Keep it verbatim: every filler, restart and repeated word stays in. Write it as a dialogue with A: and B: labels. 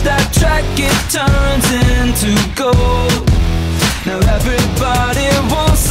A: that track, it turns into gold. Now everybody wants